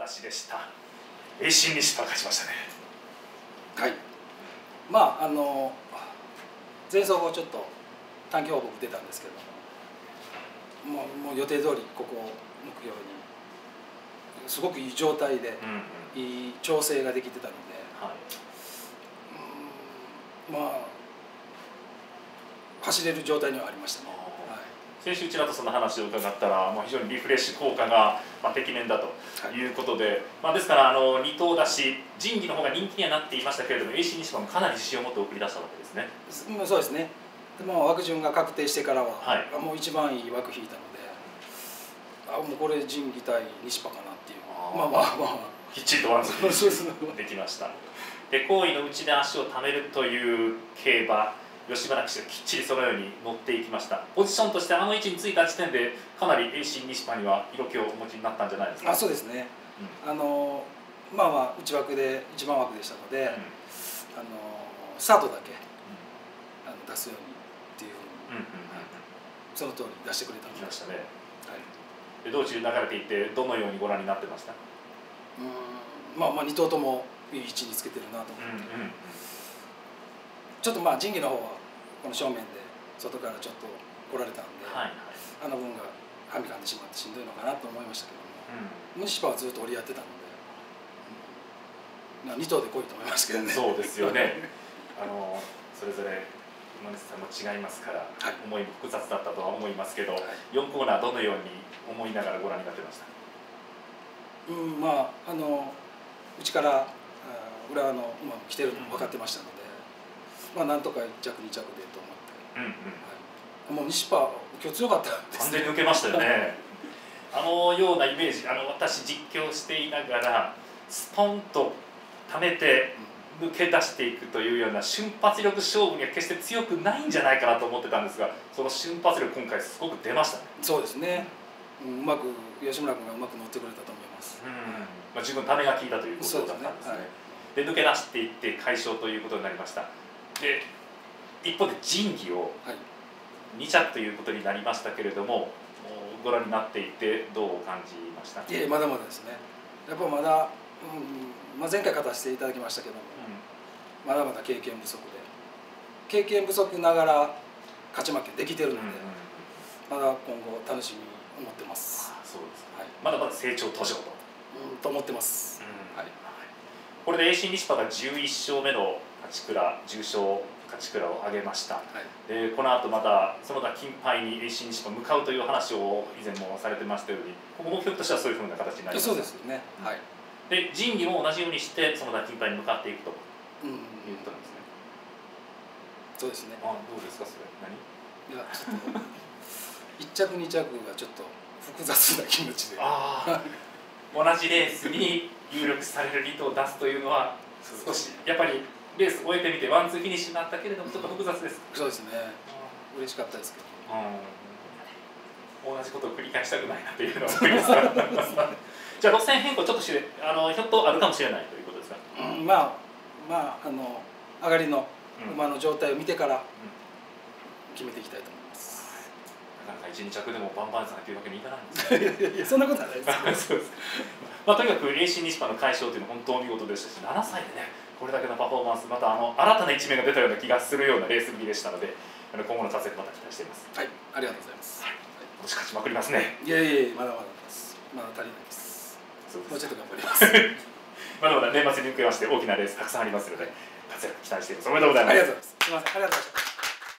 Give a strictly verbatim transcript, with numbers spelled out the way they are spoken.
出しでした。栄新西パ勝ちましたね。 はい。まああの前走後ちょっと短期報告出たんですけども、もうもう予定通りここを目標にすごくいい状態で、うんうん、いい調整ができてたので、はい、うん、まあ走れる状態にはありましたね。はい、 先週ちらっとその話を伺ったら、まあ、非常にリフレッシュ効果が、まあ、てきめんだということで、はい、まあ、ですからあのに頭だし神技の方が人気にはなっていましたけれども、栄新西パもかなり自信を持って送り出したわけですね。 そうですね。まあ、枠順が確定してからは、はい、もう一番いい枠引いたので、あ、もうこれ神技対西パかなっていう、まあまあまあきっちりとワンツーできました。で、好位の内で足をためるという競馬、吉原騎手がきっちりそのように乗っていきました。ポジションとしてあの位置についた時点でかなり栄新西パには色気をお持ちになったんじゃないですか。 あ、そうですね、うん、あのまあまあ内枠で一番枠でしたので、うん、あのスタートだけ、うん、あの出すようにっていうふうに、その通り出してくれたきましたね。はい、で道中流れていってどのようにご覧になってました？ うん、まあまあに頭ともいい位置につけてるなと思って、うん、うん、ちょっとまあ神技の方はこの正面で外からちょっと来られたんで、はい、あの分がはみかんでしまってしんどいのかなと思いましたけども、うん、西パはずっと折り合ってたので、うん、に頭で来いと思いますけどね。 そうですよね。あのそれぞれ馬主さんも違いますから、はい、思いも複雑だったとは思いますけど、はい、よんコーナーどのように思いながらご覧になってました？ うん、まああのうちから浦和の馬も来てるのも分かってましたので、うん、まあなんとかいっ着に着でと思って、うん、うん、はい、もう西パ今日強かったですね。 完全に抜けましたよね。あのようなイメージ、あの私実況していながらスポンと溜めて抜け出していくというような瞬発力勝負には決して強くないんじゃないかなと思ってたんですが、その瞬発力今回すごく出ましたね。 そうですね、うん、うまく吉村君がうまく乗ってくれたと思います。 うん、まあ、十分ためが効いたということだったんですね。で、抜け出していって快勝ということになりました。で、一方で神技をに着ということになりましたけれども、ご覧になっていてどう感じました？ いや、まだまだですね。やっぱまだ、うん、まあ、前回勝たせていただきましたけども、うん、まだまだ経験不足で経験不足ながら勝ち負けできてるので、うん、うん、まだ今後楽しみに思ってます。 ああ、そうです、はい、まだまだ成長途上と、 うん、と思ってます。うん、はい、 これで栄新西パがじゅういっ勝目の勝ち倉重賞勝ち倉を挙げました。はい、でこの後またその他金杯に栄新西パ向かうという話を以前もされてましたように、ここ目標としてはそういうふうな形になります。 そうですよね。はい。 で神技も同じようにしてその他金杯に向かっていくということなんですね。 そうですね。 あ、どうですかそれ？何？ いやちょっと一着二着がちょっと複雑な気持ちで。ああ。 同じレースに有力されるに頭を出すというのは少しやっぱり。レース終えてみてワンツーフィニッシュになったけれどもちょっと複雑です。 そうですね。嬉しかったですけど。 うん、同じことを繰り返したくないなというのは思いますが。じゃあ路線変更ちょっとしてあのひょっとあるかもしれないということですか。 うん、まあまああの上がりの馬の状態を見てから決めていきたいと思います。 なかなか一二着でもバンバンさんというわけにいかないんですね。いやそんなことはないです。 そうです。まあとにかく栄新西パの快勝というのは本当に見事でしたし、ななさいでね。これだけのパフォーマンス、またあの新たな一面が出たような気がするようなレースぶりでしたので、今後の活躍また期待しています。 はい、ありがとうございます。はい、 今年勝ちまくりますね。 いやいやいや、まだまだです。まだ足りないです。そうです。もうちょっと頑張ります。 まだまだ年末に向けまして大きなレースたくさんありますので、活躍期待しています。おめでとうございます。 ありがとうございます。すみません、ありがとうございました。